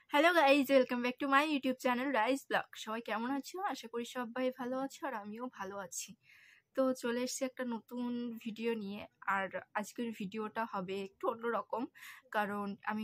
Hello guys, welcome back to my YouTube channel rice vlog. সবাই কেমন আছো? আশা করি সবাই ভালো আছো আর আমিও ভালো আছি। তো চলে এসেছি একটা নতুন ভিডিও নিয়ে। আর আজকের ভিডিওটা হবে একটু অন্যরকম, কারণ আমি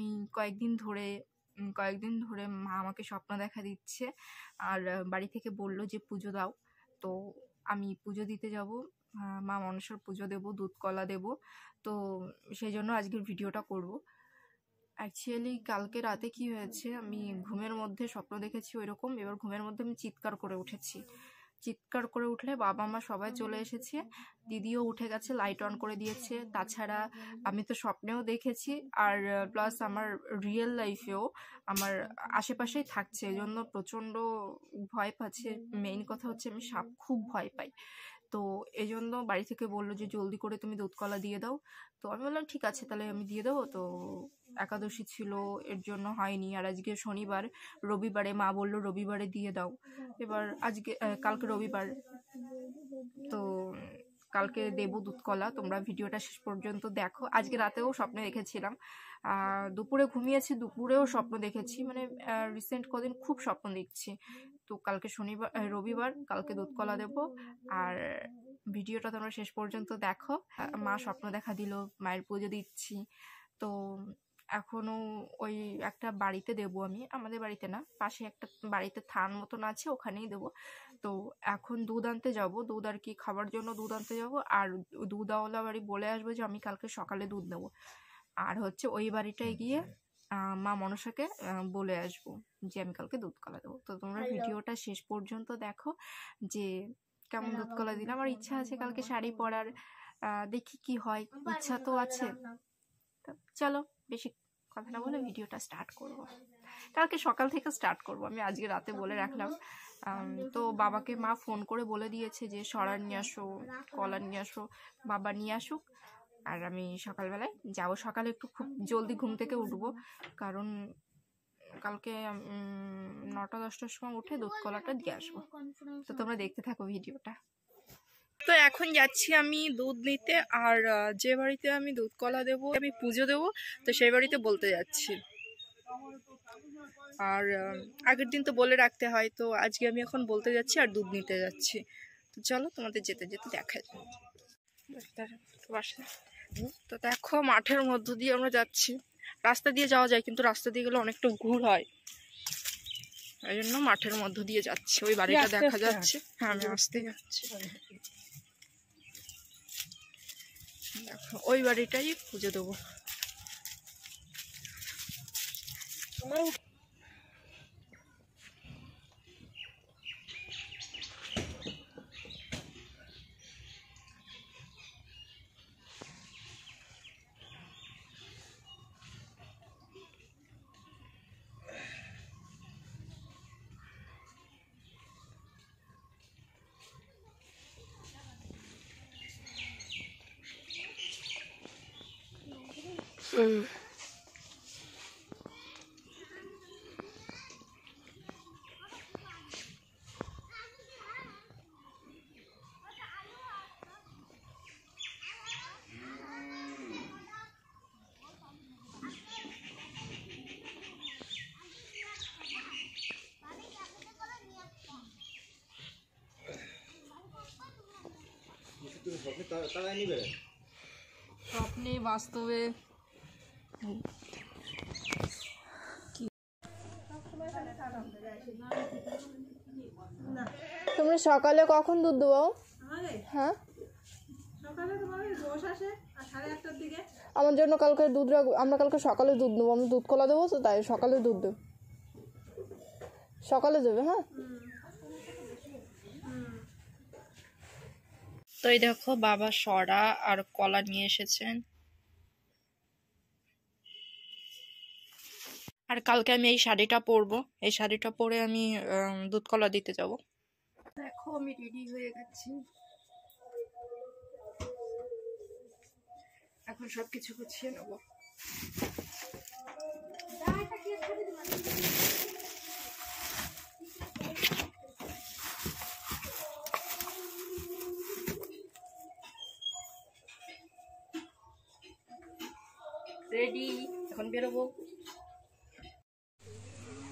কয়েকদিন ধরে মা আমাকে স্বপ্ন দেখা দিচ্ছে আর বাড়ি থেকে বলল যে পুজো দাও। তো আমি পুজো দিতে যাব, মা মনসার পুজো দেবো, দুধ কলা দেবো। তো সেই জন্য আজকের ভিডিওটা করব। অ্যাকচুয়ালি কালকে রাতে কি হয়েছে, আমি ঘুমের মধ্যে স্বপ্ন দেখেছি ওইরকম। এবার ঘুমের মধ্যে আমি চিৎকার করে উঠেছি। চিৎকার করে উঠলে বাবা মা সবাই চলে এসেছে, দিদিও উঠে গেছে, লাইট অন করে দিয়েছে। তাছাড়া আমি তো স্বপ্নেও দেখেছি আর প্লাস আমার রিয়েল লাইফেও আমার আশেপাশেই থাকছে, এই জন্য প্রচণ্ড ভয় পাচ্ছে। মেইন কথা হচ্ছে আমি সাপ খুব ভয় পাই। তো এই জন্য বাড়ি থেকে বললো যে জলদি করে তুমি দুধ কলা দিয়ে দাও। তো আমি বললাম ঠিক আছে, তাহলে আমি দিয়ে দেবো। তো একাদশী ছিল, এর জন্য হয়নি। আর আজকে শনিবার, রবিবারে মা বললো রবিবারে দিয়ে দাও। এবার কালকে রবিবার, তো কালকে দেবো দুধ কলা। তোমরা ভিডিওটা শেষ পর্যন্ত দেখো। আজকে রাতেও স্বপ্ন দেখেছিলাম, দুপুরে ঘুমিয়েছি, দুপুরেও স্বপ্ন দেখেছি, মানে রিসেন্ট কদিন খুব স্বপ্ন দেখছি। তো কালকে রবিবার, কালকে দুধ কলা দেবো। আর ভিডিওটা তোমরা শেষ পর্যন্ত দেখো। মা স্বপ্ন দেখা দিল, মায়ের পুজো দিচ্ছি। তো এখনো ওই একটা বাড়িতে দেবো আমি, আমাদের বাড়িতে না, পাশে একটা বাড়িতে থান মতন আছে, ওখানেই দেবো। তো এখন দুধ আনতে যাব, দুধ আর কি খাবার জন্য দুধ আনতে যাব। আর দুধওয়ালা বাড়ি বলে আসবো যে আমি কালকে সকালে দুধ দেবো। আর হচ্ছে ওই বাড়িটায় গিয়ে মা মনসাকে বলে আসবো যে আমি কালকে দুধ কলা দেবো। তো তোমরা ভিডিওটা শেষ পর্যন্ত দেখো যে কেমন দুধ কলা দিলাম। আমার ইচ্ছা আছে কালকে শাড়ি পরার, দেখি কি হয়, ইচ্ছা তো আছে। চলো বেশি কথা না বলে ভিডিওটা স্টার্ট করব। কালকে সকাল থেকে স্টার্ট করব, আমি আজকে রাতে বলে রাখলাম। তো বাবাকে মা ফোন করে বলে দিয়েছে যে সরার নিয়ে আসো, কলার নিয়ে আসো, বাবা নিয়ে আসুক। আর আমি সকালবেলায় যাব, সকালে একটু খুব জলদি ঘুম থেকে উঠবো, কারণ কালকে 9টা-10টার সময় উঠে দুধ কলাটা দিয়ে আসবো। তো তোমরা দেখতে থাকো ভিডিওটা। তো এখন যাচ্ছি আমি দুধ নিতে, আর যে বাড়িতে আমি দুধ কলা দেবো, আমি পুজো দেবো, তো সেই বাড়িতে বলতে যাচ্ছি। আর আগের দিন তো বলে রাখতে হয়, তো আজকে আমি এখন বলতে যাচ্ছি আর দুধ নিতে যাচ্ছি। তো চলো তোমাদের যেতে যেতে দেখা যায়। তো দেখো মাঠের মধ্য দিয়ে আমরা যাচ্ছি, রাস্তা দিয়ে যাওয়া যায় কিন্তু রাস্তা দিয়ে গেলে অনেকটা ঘুর হয়, এই জন্য মাঠের মধ্য দিয়ে যাচ্ছি। ওই বাড়িটা দেখা যাচ্ছে, হ্যাঁ আমি আসতে যাচ্ছি। দেখো ওই বাড়িটাই পুজো দেবো। স্বপ্নে বাস্তবে তোমরা সকালে কখন দুধ দেবো? হ্যাঁ আমার জন্য কালকে দুধ রাখবো, আমরা কালকে সকালে দুধ দেবো, আমরা দুধ কলা দেবো, তো তাই সকালে দুধ দেবো, সকালে দেবে। হ্যাঁ তো এই দেখো বাবা সরা আর কলা নিয়ে এসেছেন। আর কালকে আমি এই শাড়িটা পরবো, এই শাড়িটা পরে আমি দুধ কলা দিতে যাব। দেখো আমি রেডি হয়ে গেছি, এখন সবকিছু গুছিয়ে নেবো। রেডি, এখন বেরোবো।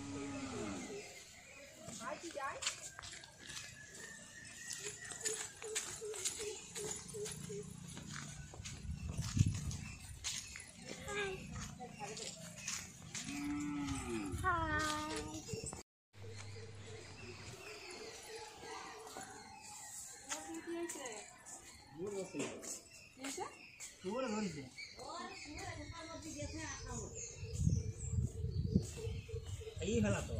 এই ফেলা তো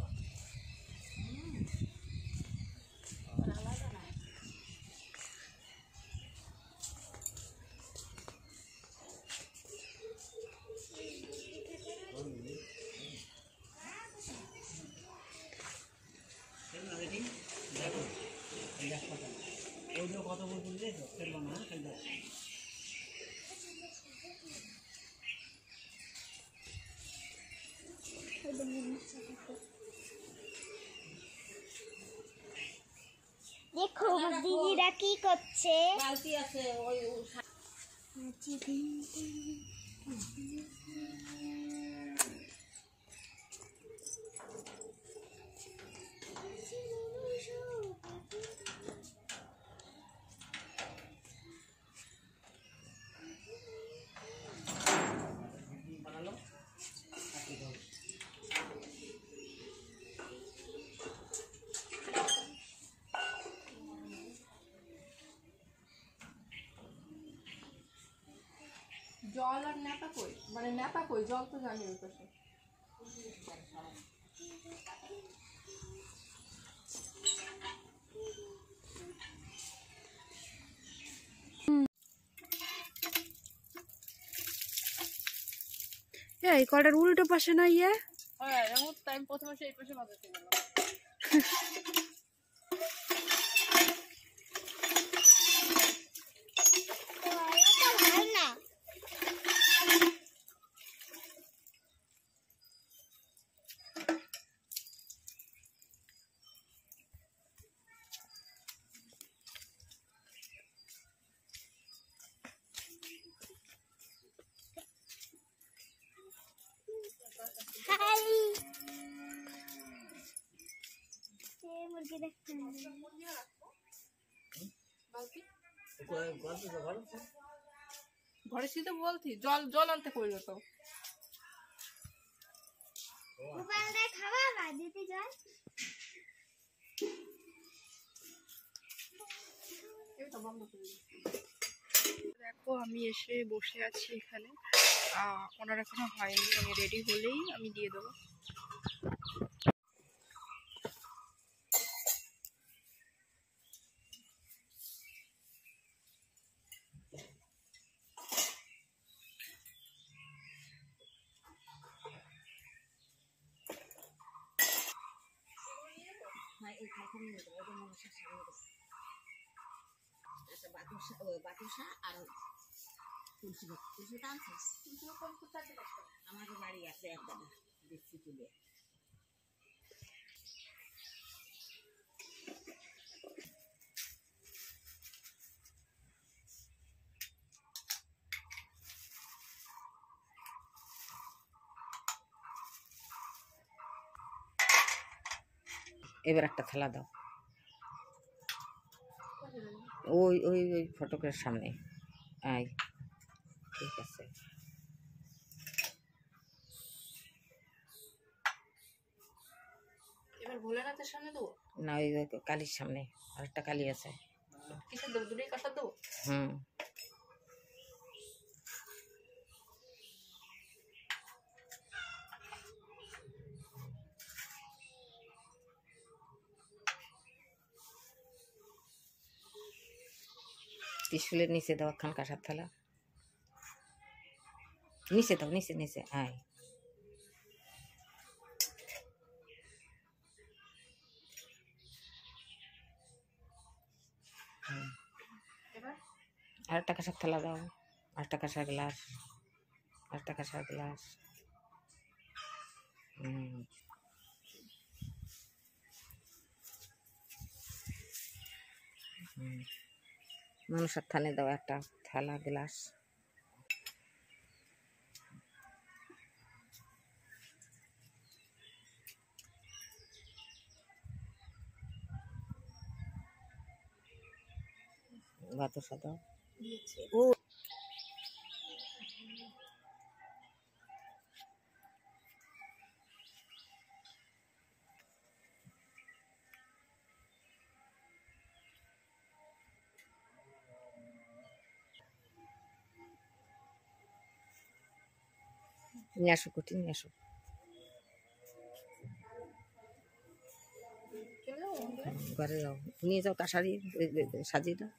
কত বলতে খেলবো না খেলবো দেখো দিদিরা কি করছে বালতি আছে ওই বানালো জল আর ন্যাপা কই, মানে ন্যাপা কই, জল তো জানি ওই পাশে। এই কটার উল্টো পাশে না ইয়ে হ্যাঁ, এমন টাইম প্রথমে সেই পাশে বাজাতে গেলাম। ভালো না মুরগি দেখতে ঘরে শীতে বলছি জল জল আনতে কইলো তো। গোপালদার খাওয়া বা দিতে যাই দেখো আমি এসে বসে আছি এখানে, ওনার এখনো হয়নি, আমি রেডি হলেই আমি দিয়ে দেবো। বাতুসা আর তুলসী তুলসীটা আনছিস আমাদের বাড়ি আছে একটা দেখছি তুলে এবার একটা থালা দাও ওই ওই ওই ফটকের সামনে আয় ঠিক আছে এবার ভোলেনাথের সামনে দেবো না ওই কালীর সামনে আরেকটা কালী আছে কিসের দেবো, দুটোই কাঁসার দেবো? হুম ত্রিশুলের নিচে দাও একখান কাঁসার থালা নিচে দাও নিচে নিচে আয় আরেকটা কাঁসার থালা দাও আরেকটা কাঁসার গ্লাস আরেকটা কাঁসার গ্লাস মানুষের থানে দাও একটা থালা গ্লাস বাতাসা দাও ও নিয়ে আসো কুটি নিয়ে আসো ঘরে যাও, নিয়ে যাও কাশারি সাজিয়ে দাও।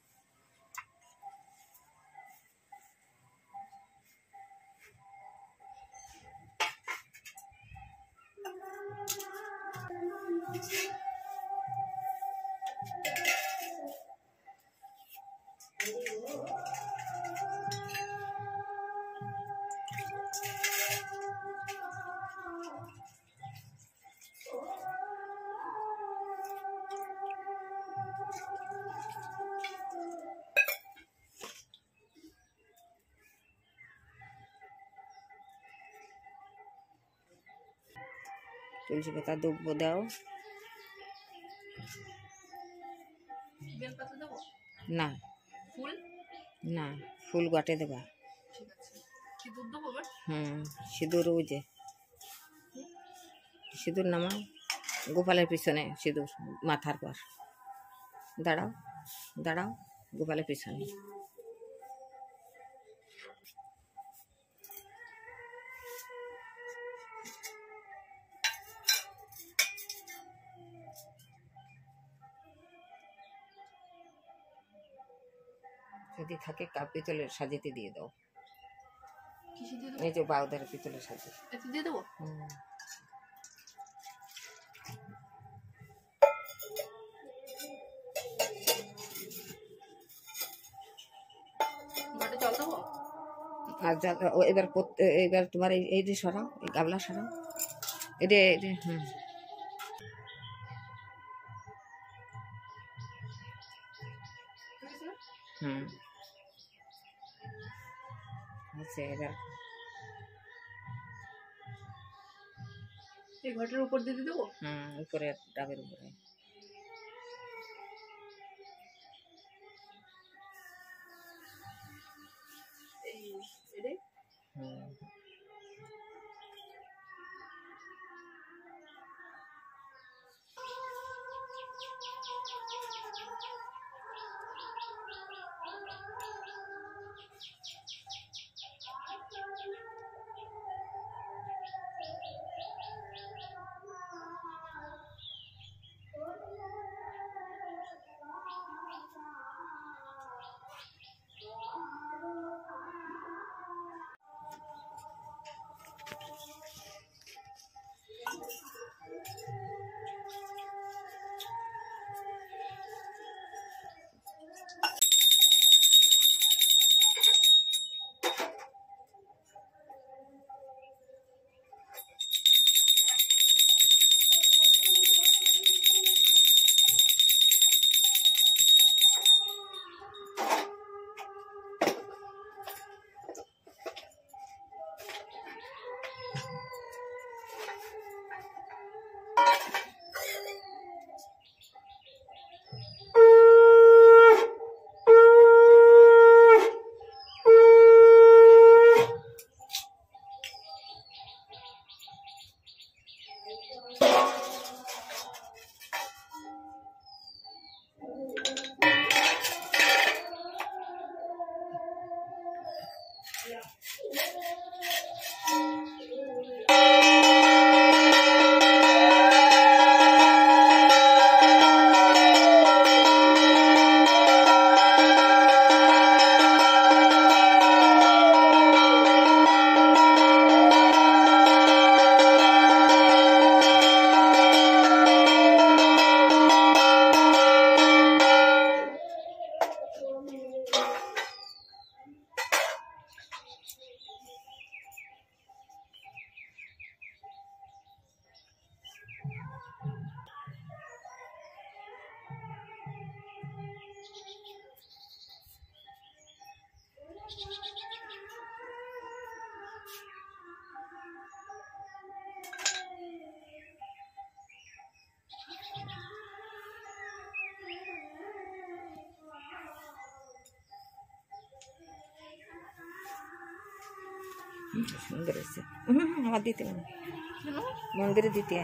তুলসী পাতা দুব্বো দাও। বেলপাতা দেবো? না ফুল? না, ফুল গটে দেবা। ঠিক আছে। সিঁদুর দেবো এবার? সিঁদুর ওই যে সিঁদুর নামাও, গোপালের পিছনে সিঁদুর মাথার পর। দাঁড়াও দাঁড়াও, গোপালের পিছনে। যদি থাকে কাপ পিতলের সাজিতে দিয়ে দাও। কিসে দিয়ে দেবো? এই যে বাউদারের পিতলের সাজি। এতে দিয়ে দেবো? ঘটে জল দেবো? আর এবার এবার তোমার এই যে সরাও, এই গাবলা সরাও, এটা আচ্ছা এবার এই ঘটের উপর দিয়ে দেবো? উপরে ডাবের উপরে। এই এটাই? সুন্দর হয়েছে। আমার দিতে না, মন্দিরে দিতে।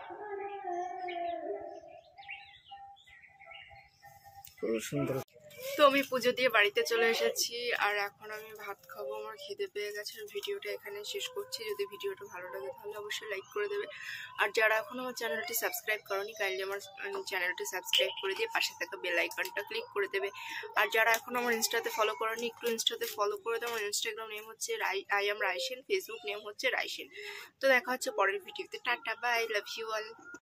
খুব সুন্দর। তো আমি পুজো দিয়ে বাড়িতে চলে এসেছি আর এখন আমি ভাত খাবো। আমার খিদে পেয়ে গেছে। ভিডিওটা এখানে শেষ করছি। যদি ভিডিওটা ভালো লাগে তাহলে অবশ্যই লাইক করে দেবে। আর যারা এখন আমার চ্যানেলটি সাবস্ক্রাইব করোনি কাইন্ডলি আমার চ্যানেলটি সাবস্ক্রাইব করে দিয়ে পাশে থাকা বেল আইকনটা ক্লিক করে দেবে। আর যারা এখন আমার ইনস্টাতে ফলো করোনি একটু ইনস্টাতে ফলো করে দেবে। আমার ইনস্টাগ্রাম নেম হচ্ছে I am raisin, Facebook name হচ্ছে রাইসিন। তো দেখা হচ্ছে পরের ভিডিওতে। Tata, bye, love you all.